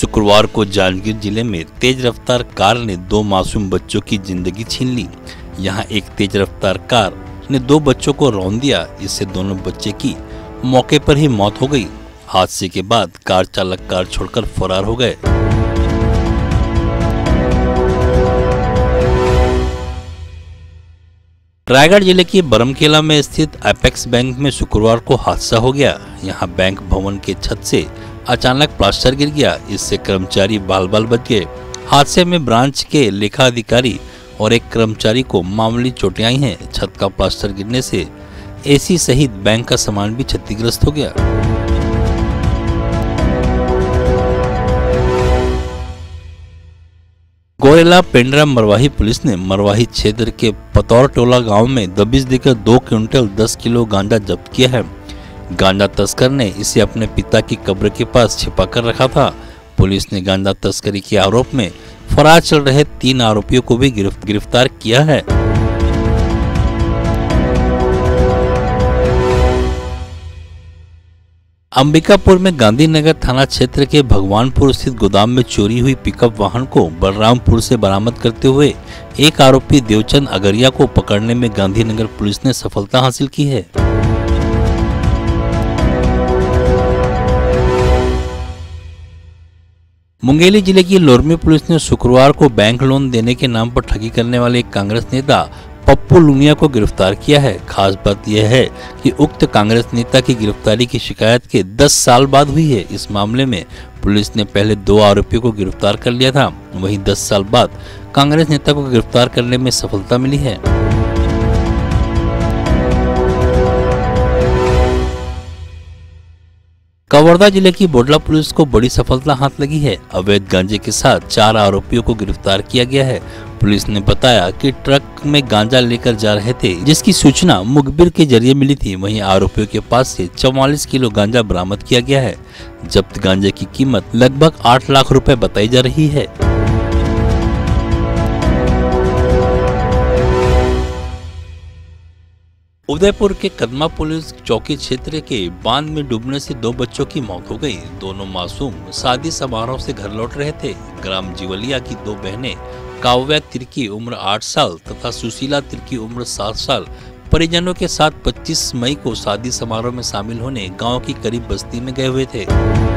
शुक्रवार को जांजगीर जिले में तेज रफ्तार कार ने 2 मासूम बच्चों की जिंदगी छीन ली। यहां एक तेज रफ्तार कार ने 2 बच्चों को रौंद दिया, इससे दोनों बच्चे की मौके पर ही मौत हो गई। हादसे के बाद कार चालक कार छोड़कर फरार हो गए। रायगढ़ जिले की बरमकेला में स्थित एपेक्स बैंक में शुक्रवार को हादसा हो गया। यहां बैंक भवन के छत से अचानक प्लास्टर गिर गया, इससे कर्मचारी बाल बाल बच गए। हादसे में ब्रांच के लेखा अधिकारी और एक कर्मचारी को मामूली चोटें आई हैं। छत का प्लास्टर गिरने से एसी सहित बैंक का सामान भी क्षतिग्रस्त हो गया। गोरेला पेंड्रा मरवाही पुलिस ने मरवाही क्षेत्र के पतौर टोला गांव में दबिश देकर 2 क्विंटल 10 किलो गांजा जब्त किया है। गांजा तस्कर ने इसे अपने पिता की कब्र के पास छिपा कर रखा था। पुलिस ने गांजा तस्करी के आरोप में फरार चल रहे 3 आरोपियों को भी गिरफ्तार किया है। अंबिकापुर में गांधीनगर थाना क्षेत्र के भगवानपुर स्थित गोदाम में चोरी हुई पिकअप वाहन को बलरामपुर से बरामद करते हुए एक आरोपी देवचंद अगरिया को पकड़ने में गांधीनगर पुलिस ने सफलता हासिल की है। मुंगेली जिले की लोरमी पुलिस ने शुक्रवार को बैंक लोन देने के नाम पर ठगी करने वाले एक कांग्रेस नेता पप्पू लुनिया को गिरफ्तार किया है। खास बात यह है कि उक्त कांग्रेस नेता की गिरफ्तारी की शिकायत के 10 साल बाद हुई है। इस मामले में पुलिस ने पहले 2 आरोपियों को गिरफ्तार कर लिया था, वहीं 10 साल बाद कांग्रेस नेता को गिरफ्तार करने में सफलता मिली है। कवर्धा जिले की बोडला पुलिस को बड़ी सफलता हाथ लगी है। अवैध गांजे के साथ 4 आरोपियों को गिरफ्तार किया गया है। पुलिस ने बताया कि ट्रक में गांजा लेकर जा रहे थे, जिसकी सूचना मुखबिर के जरिए मिली थी। वहीं आरोपियों के पास से 44 किलो गांजा बरामद किया गया है। जब्त गांजे की कीमत लगभग 8 लाख रुपए बताई जा रही है। उदयपुर के कदमा पुलिस चौकी क्षेत्र के बांध में डूबने से 2 बच्चों की मौत हो गई। दोनों मासूम शादी समारोह से घर लौट रहे थे। ग्राम जीवलिया की 2 बहनें काव्या तिर्की उम्र 8 साल तथा सुशीला तिर्की उम्र 7 साल परिजनों के साथ 25 मई को शादी समारोह में शामिल होने गांव की करीब बस्ती में गए हुए थे।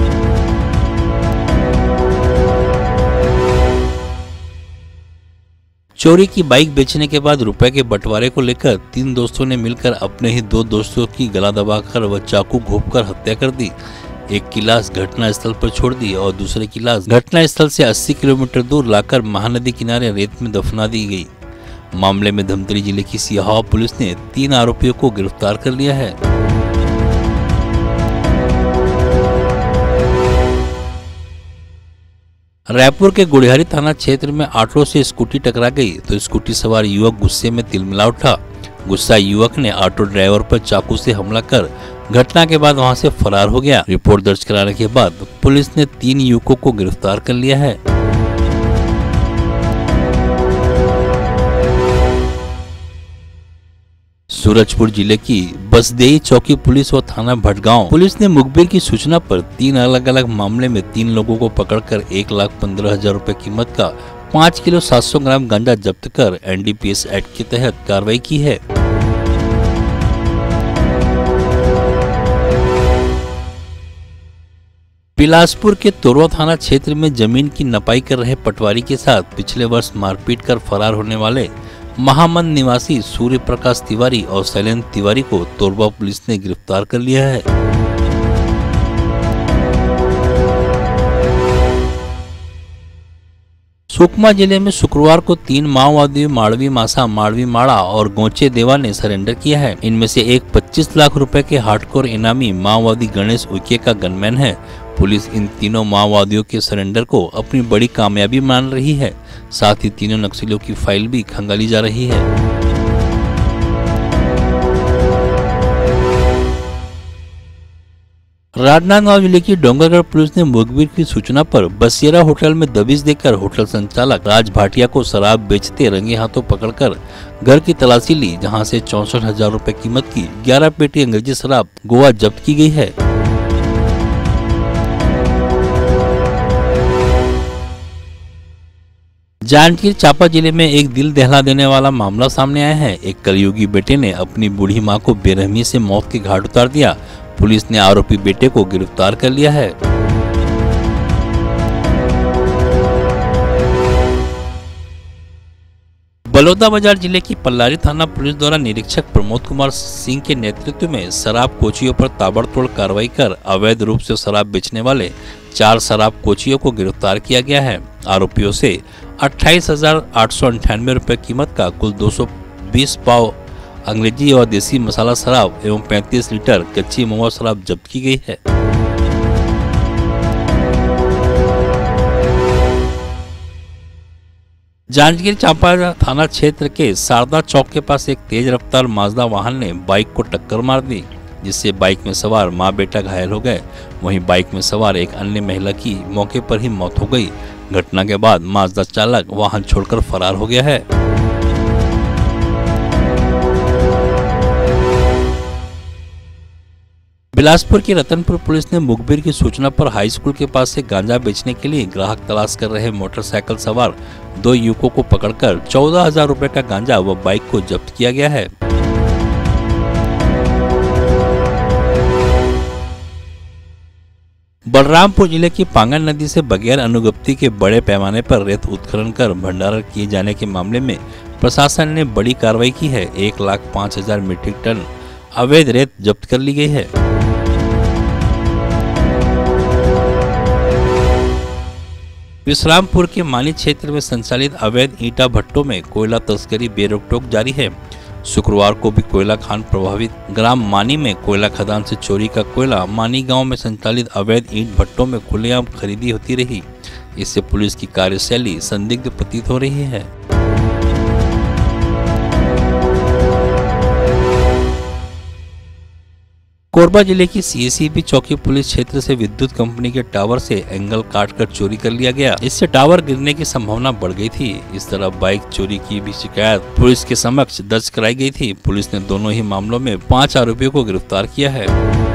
चोरी की बाइक बेचने के बाद रुपए के बंटवारे को लेकर 3 दोस्तों ने मिलकर अपने ही 2 दोस्तों की गला दबाकर व चाकू घोंपकर हत्या कर दी। एक की लाश घटना स्थल पर छोड़ दी और दूसरे की लाश घटना स्थल से 80 किलोमीटर दूर लाकर महानदी किनारे रेत में दफना दी गई। मामले में धमतरी जिले की सिहावा पुलिस ने 3 आरोपियों को गिरफ्तार कर लिया है। रायपुर के गुड़ियारी थाना क्षेत्र में ऑटो से स्कूटी टकरा गई तो स्कूटी सवार युवक गुस्से में तिलमिला उठा। गुस्सा युवक ने ऑटो ड्राइवर पर चाकू से हमला कर घटना के बाद वहां से फरार हो गया। रिपोर्ट दर्ज कराने के बाद पुलिस ने 3 युवकों को गिरफ्तार कर लिया है। सूरजपुर जिले की बसदेई चौकी पुलिस व थाना भटगांव पुलिस ने मुखबिर की सूचना पर 3 अलग अलग मामले में 3 लोगों को पकड़कर 1,15,000 रुपए कीमत का 5 किलो 700 ग्राम गांजा जब्त कर NDPS एक्ट के तहत कार्रवाई की है। बिलासपुर के तोरवा थाना क्षेत्र में जमीन की नपाई कर रहे पटवारी के साथ पिछले वर्ष मारपीट कर फरार होने वाले महामंद निवासी सूर्य प्रकाश तिवारी और शैलेंद्र तिवारी को तोरवा पुलिस ने गिरफ्तार कर लिया है। सुकमा जिले में शुक्रवार को 3 माओवादियों माड़वी मासा, माड़वी माड़ा और गोचे देवा ने सरेंडर किया है। इनमें से एक 25 लाख रुपए के हार्डकोर इनामी माओवादी गणेश उइके का गनमैन है। पुलिस इन तीनों माओवादियों के सरेंडर को अपनी बड़ी कामयाबी मान रही है। साथ ही तीनों नक्सलियों की फाइल भी खंगाली जा रही है। राजनांदगांव जिले की डोंगरगढ़ पुलिस ने मुखबिर की सूचना पर बसियरा होटल में दबिश देकर होटल संचालक राज भाटिया को शराब बेचते रंगे हाथों पकड़कर घर की तलाशी ली, जहां से 64,000 रुपए कीमत की 11 पेटी अंग्रेजी शराब गोवा जब्त की गई है। जांजगीर चांपा जिले में एक दिल दहला देने वाला मामला सामने आया है। एक कलयुगी बेटे ने अपनी बूढ़ी मां को बेरहमी से मौत के घाट उतार दिया। पुलिस ने आरोपी बेटे को गिरफ्तार कर लिया है। बलौदाबाजार जिले की पल्लारी थाना पुलिस द्वारा निरीक्षक प्रमोद कुमार सिंह के नेतृत्व में शराब कोचियों पर ताबड़तोड़ कार्रवाई कर अवैध रूप से शराब बेचने वाले 4 शराब कोचियों को गिरफ्तार किया गया है। आरोपियों से 28,898 रुपए कीमत का कुल 220 पाव अंग्रेजी और देसी मसाला शराब एवं 35 लीटर कच्ची महुआ शराब जब्त की गई है। जांजगीर चांपा थाना क्षेत्र के शारदा चौक के पास एक तेज रफ्तार माजदा वाहन ने बाइक को टक्कर मार दी, जिससे बाइक में सवार मां बेटा घायल हो गए। वहीं बाइक में सवार एक अन्य महिला की मौके पर ही मौत हो गई। घटना के बाद माजदा चालक वाहन छोड़कर फरार हो गया है। बिलासपुर की रतनपुर पुलिस ने मुखबिर की सूचना पर हाई स्कूल के पास से गांजा बेचने के लिए ग्राहक तलाश कर रहे मोटरसाइकिल सवार 2 युवकों को पकड़कर 14,000 रुपए का गांजा व बाइक को जब्त किया गया है। बलरामपुर जिले की पांगन नदी से बगैर अनुज्ञप्ति के बड़े पैमाने पर रेत उत्खनन कर भंडारण किए जाने के मामले में प्रशासन ने बड़ी कार्रवाई की है। 1,05,000 मीट्रिक टन अवैध रेत जब्त कर ली गई है। विश्रामपुर के मानी क्षेत्र में संचालित अवैध ईंटा भट्टों में कोयला तस्करी बेरोक-टोक जारी है। शुक्रवार को भी कोयला खान प्रभावित ग्राम मानी में कोयला खदान से चोरी का कोयला मानी गांव में संचालित अवैध ईंट भट्टों में खुलेआम खरीदी होती रही। इससे पुलिस की कार्यशैली संदिग्ध प्रतीत हो रही है। कोरबा जिले की सीएसीबी चौकी पुलिस क्षेत्र से विद्युत कंपनी के टावर से एंगल काटकर चोरी कर लिया गया। इससे टावर गिरने की संभावना बढ़ गई थी। इस तरह बाइक चोरी की भी शिकायत पुलिस के समक्ष दर्ज कराई गई थी। पुलिस ने दोनों ही मामलों में 5 आरोपियों को गिरफ्तार किया है।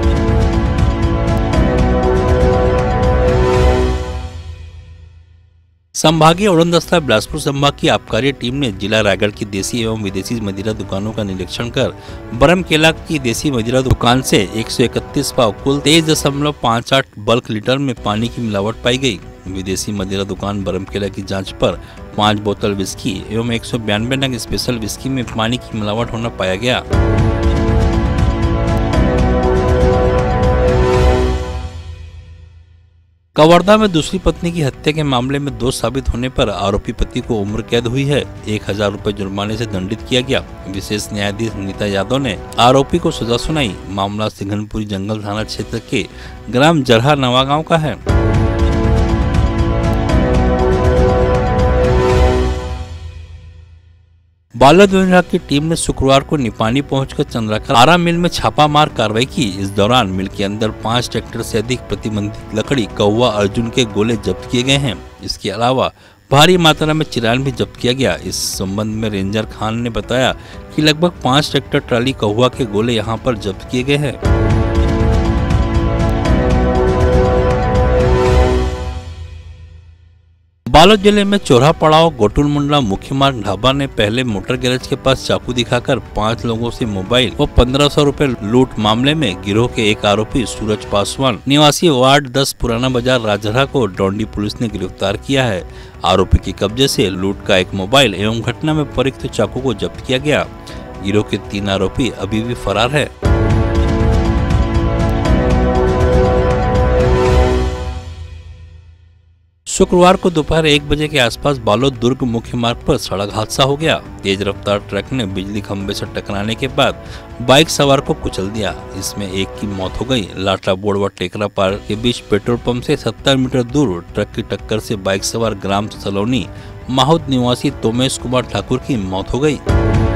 संभागीय उड़न दस्ता बिलासपुर संभाग की आबकारी टीम ने जिला रायगढ़ की देसी एवं विदेशी मदिरा दुकानों का निरीक्षण कर बरमकेला की देसी मदिरा दुकान से 131 पाव कुल 23.58 बल्क लीटर में पानी की मिलावट पाई गई। विदेशी मदिरा दुकान बरमकेला की जांच पर 5 बोतल विस्की एवं 192 नग स्पेशल विस्की में पानी की मिलावट होना पाया गया। कवर्धा में दूसरी पत्नी की हत्या के मामले में दोष साबित होने पर आरोपी पति को उम्र कैद हुई है। 1,000 रुपए जुर्माने से दंडित किया गया। विशेष न्यायाधीश नीता यादव ने आरोपी को सजा सुनाई। मामला सिंघनपुरी जंगल थाना क्षेत्र के ग्राम जरहा नवागांव का है। बालद विभाग की टीम ने शुक्रवार को निपानी पहुंचकर चंद्राकर आरा मिल में छापामार कार्रवाई की। इस दौरान मिल के अंदर 5 ट्रैक्टर से अधिक प्रतिबंधित लकड़ी, कौवा, अर्जुन के गोले जब्त किए गए हैं। इसके अलावा भारी मात्रा में चिरान भी जब्त किया गया। इस संबंध में रेंजर खान ने बताया कि लगभग 5 ट्रैक्टर ट्राली कौवा के गोले यहां पर जब्त किए गए हैं। बालोद जिले में चौराहा पड़ाव गोटुल मुंडला मुख्य मार्ग ढाबा ने पहले मोटर गैरेज के पास चाकू दिखाकर 5 लोगों से मोबाइल व 1,500 रुपए लूट मामले में गिरोह के एक आरोपी सूरज पासवान निवासी वार्ड 10 पुराना बाजार राजहरा को डोंडी पुलिस ने गिरफ्तार किया है। आरोपी के कब्जे से लूट का एक मोबाइल एवं घटना में प्रयुक्त चाकू को जब्त किया गया। गिरोह के 3 आरोपी अभी भी फरार है। शुक्रवार को दोपहर 1 बजे के आसपास बालोद दुर्ग मुख्य मार्ग पर सड़क हादसा हो गया। तेज रफ्तार ट्रक ने बिजली खंभे से टकराने के बाद बाइक सवार को कुचल दिया। इसमें एक की मौत हो गई। लाटा बोर्ड व टेकरा पार के बीच पेट्रोल पंप से 70 मीटर दूर ट्रक की टक्कर से बाइक सवार ग्राम सलोनी माहौद निवासी तोमेश कुमार ठाकुर की मौत हो गई।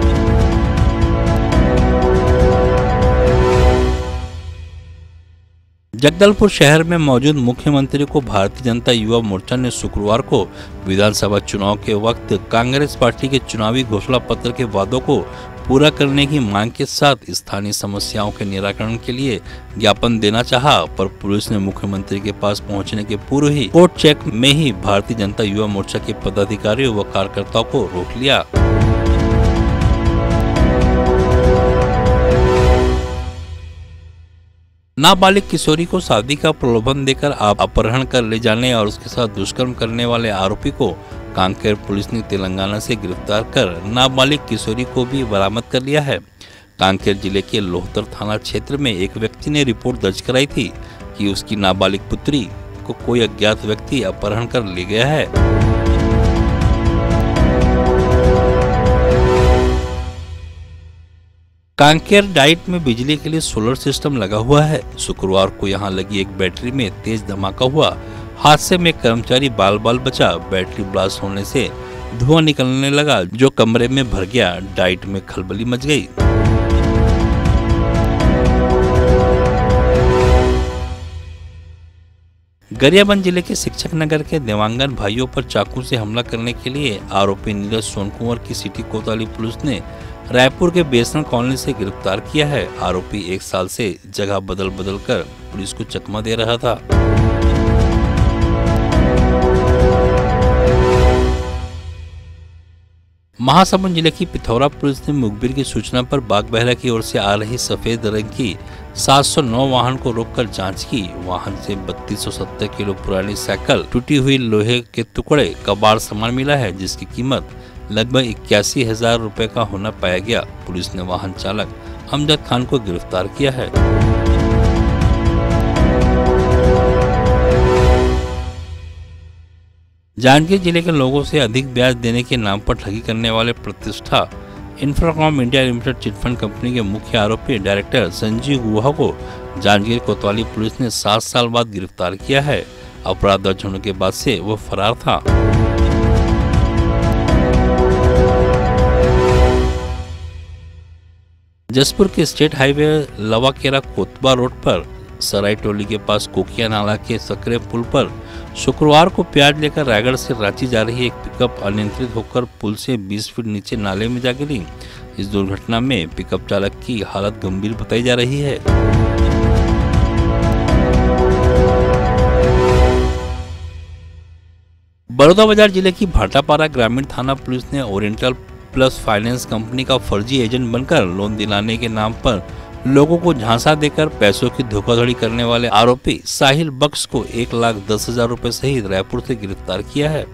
जगदलपुर शहर में मौजूद मुख्यमंत्री को भारतीय जनता युवा मोर्चा ने शुक्रवार को विधानसभा चुनाव के वक्त कांग्रेस पार्टी के चुनावी घोषणा पत्र के वादों को पूरा करने की मांग के साथ स्थानीय समस्याओं के निराकरण के लिए ज्ञापन देना चाहा, पर पुलिस ने मुख्यमंत्री के पास पहुंचने के पूर्व ही कोर्ट चेक में ही भारतीय जनता युवा मोर्चा के पदाधिकारियों व कार्यकर्ताओं को रोक लिया। नाबालिग किशोरी को शादी का प्रलोभन देकर अपहरण कर ले जाने और उसके साथ दुष्कर्म करने वाले आरोपी को कांकेर पुलिस ने तेलंगाना से गिरफ्तार कर नाबालिग किशोरी को भी बरामद कर लिया है। कांकेर जिले के लोहतर थाना क्षेत्र में एक व्यक्ति ने रिपोर्ट दर्ज कराई थी कि उसकी नाबालिग पुत्री को कोई अज्ञात व्यक्ति अपहरण कर ले गया है। कांकेर डाइट में बिजली के लिए सोलर सिस्टम लगा हुआ है। शुक्रवार को यहां लगी एक बैटरी में तेज धमाका हुआ। हादसे में कर्मचारी बाल बाल बचा। बैटरी ब्लास्ट होने से धुआं निकलने लगा जो कमरे में भर गया। डाइट में खलबली मच गई। गरियाबंद जिले के शिक्षक नगर के देवांगन भाइयों पर चाकू से हमला करने के लिए आरोपी नीरज सोनकुंवर की सिटी कोतवाली पुलिस ने रायपुर के बेसन कॉलोनी से गिरफ्तार किया है। आरोपी 1 साल से जगह बदल बदल कर पुलिस को चकमा दे रहा था। महासमुंद जिले की पिथौरा पुलिस ने मुखबिर की सूचना पर बागबहरा की ओर से आ रही सफेद रंग की 709 वाहन को रोककर जांच की। वाहन से 3270 किलो पुरानी साइकिल, टूटी हुई लोहे के टुकड़े, कबाड़ सामान मिला है जिसकी कीमत लगभग 81,000 रुपए का होना पाया गया। पुलिस ने वाहन चालक अमजद खान को गिरफ्तार किया है। जांजगीर जिले के लोगों से अधिक ब्याज देने के नाम पर ठगी करने वाले Pratishtha infracom India limited chit fund company के मुख्य आरोपी डायरेक्टर संजीव गुहा को जांजगीर कोतवाली पुलिस ने 7 साल बाद गिरफ्तार किया है। अपराध दर्ज होने के बाद से वह फरार था। जसपुर के state highway Lawakera Kotba road पर सराय टोली के पास कोकिया नाला के सकरे पुल पर शुक्रवार को प्याज लेकर रायगढ़ से रांची जा रही एक पिकअप अनियंत्रित होकर पुल से 20 फीट नीचे नाले में जा गिरी। इस दुर्घटना में पिकअप चालक की हालत गंभीर बताई जा रही है। बलौदाबाजार जिले की भाटापारा ग्रामीण थाना पुलिस ने ओरिएंटल प्लस फाइनेंस कंपनी का फर्जी एजेंट बनकर लोन दिलाने के नाम पर लोगों को झांसा देकर पैसों की धोखाधड़ी करने वाले आरोपी साहिल बख्श को 1,10,000 रुपए सहित रायपुर से गिरफ्तार किया है।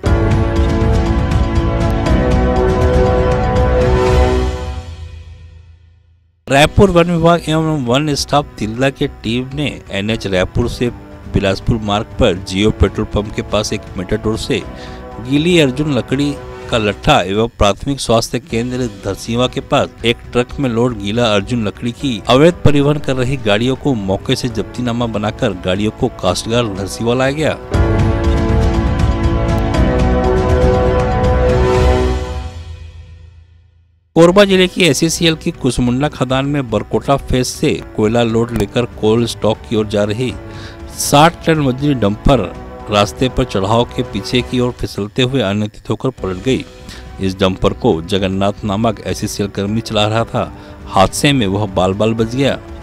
रायपुर वन विभाग एवं वन स्टाफ तिल्दा के टीम ने NH रायपुर से बिलासपुर मार्ग पर जियो पेट्रोल पंप के पास एक मेटाडोर से गीली अर्जुन लकड़ी का लट्ठा एवं प्राथमिक स्वास्थ्य केंद्र धरसीवा के पास एक ट्रक में लोड गीला अर्जुन लकड़ी की अवैध परिवहन कर रही गाड़ियों को मौके से जब्तीनामा बनाकर गाड़ियों को कास्टगार धरसीवा लाया गया। कोरबा जिले की SCCL की कुसमुंडा खदान में बरकोटा फेस से कोयला लोड लेकर कोल्ड स्टॉक की ओर जा रही 60 टन वजनी डंपर रास्ते पर चढ़ाव के पीछे की ओर फिसलते हुए अनियंत्रित होकर पलट गई। इस डंपर को जगन्नाथ नामक SCCL कर्मी चला रहा था। हादसे में वह बाल बाल बच गया।